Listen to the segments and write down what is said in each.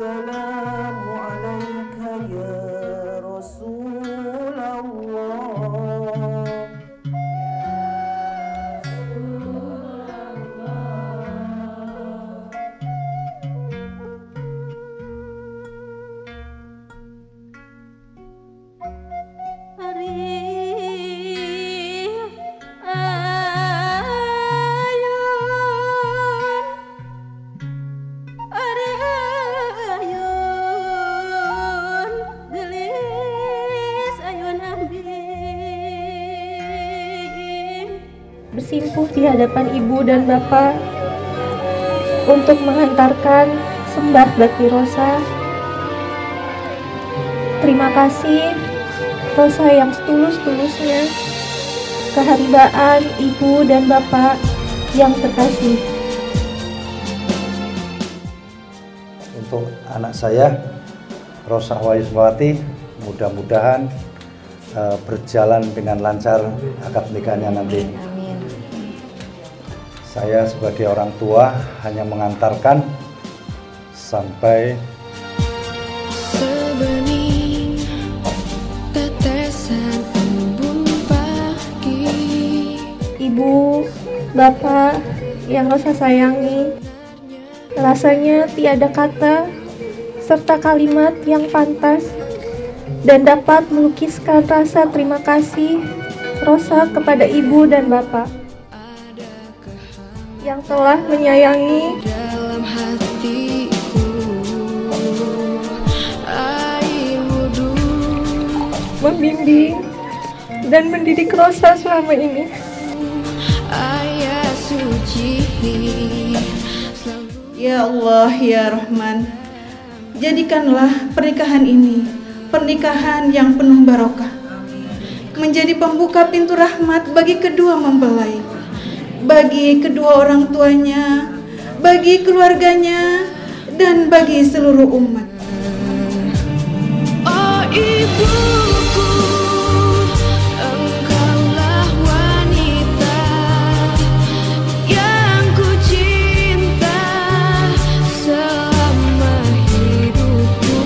Assalamu alayka ya Rasulullah. Bersimpuh di hadapan ibu dan bapak untuk menghantarkan sembah bakti Rosa. Terima kasih Rosa yang setulus-tulusnya, keharibaan ibu dan bapak yang terkasih. Untuk anak saya Rosa Wahyusmawati, mudah-mudahan berjalan dengan lancar akad nikahnya nanti. Saya sebagai orang tua hanya mengantarkan sampai sebening tetesan embun pagi. Ibu, bapak yang Rosa sayangi, rasanya tiada kata serta kalimat yang pantas dan dapat melukiskan rasa terima kasih Rosa kepada ibu dan bapak yang telah menyayangi, Dalam hatiku air wudhu membimbing, dan mendidik Rosa selama ini. ayat suci Ya Allah, ya Rahman, jadikanlah pernikahan ini pernikahan yang penuh barokah, menjadi pembuka pintu rahmat bagi kedua mempelai, bagi kedua orang tuanya, bagi keluarganya, dan bagi seluruh umat. Oh ibuku, engkaulah wanita yang ku cinta selama hidupku.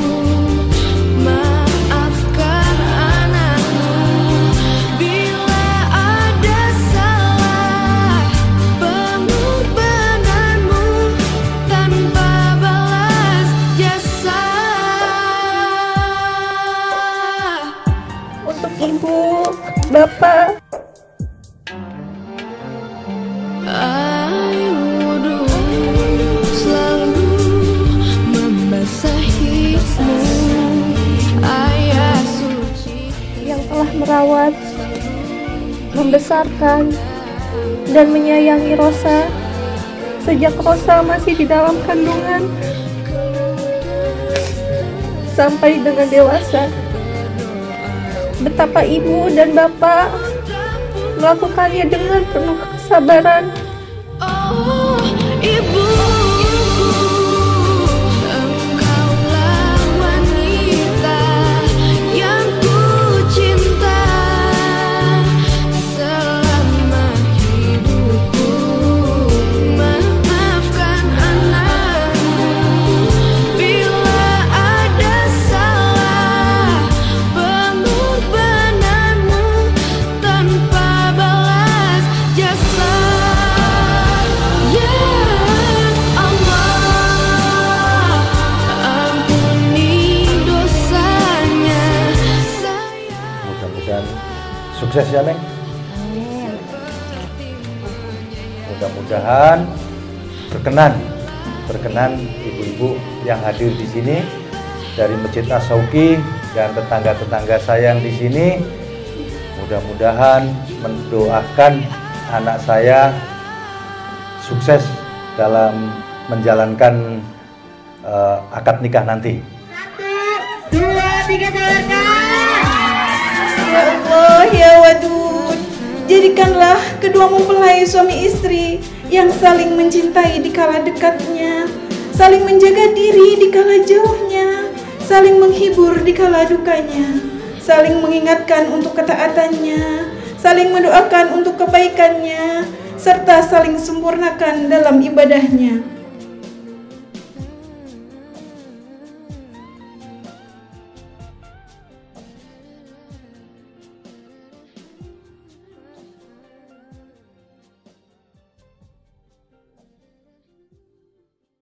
Maafkan anakmu bila ada salah, pengorbananmu tanpa balas jasa. Untuk ibu, bapak, Air wudhu selalu membasahimu, ayat suci yang telah merawat, membesarkan, dan menyayangi Rosa sejak Rosa masih di dalam kandungan sampai dengan dewasa. Betapa ibu dan bapak melakukannya dengan penuh kesabaran. Oh ibuku, engkaulah wanita yang ku cinta selama hidupku. Maafkan anakmu bila ada salah, pengorbananmu tanpa balas jasa. Ya Allah, ampuni dosanya saya. mudah-mudahan sukses ya Neng. Mudah-mudahan berkenan ibu-ibu yang hadir di sini dari Masjid As-Sauki dan tetangga-tetangga saya yang di sini. Mudah-mudahan mendoakan anak saya sukses dalam menjalankan akad nikah nanti. 1, 2, 3, Ya Allah, ya Wadud, jadikanlah kedua mempelai suami istri yang saling mencintai di kala dekatnya, saling menjaga diri di kala jauhnya, saling menghibur di kala dukanya, saling mengingatkan untuk ketaatannya, saling mendoakan untuk kebaikannya, serta saling sempurnakan dalam ibadahnya.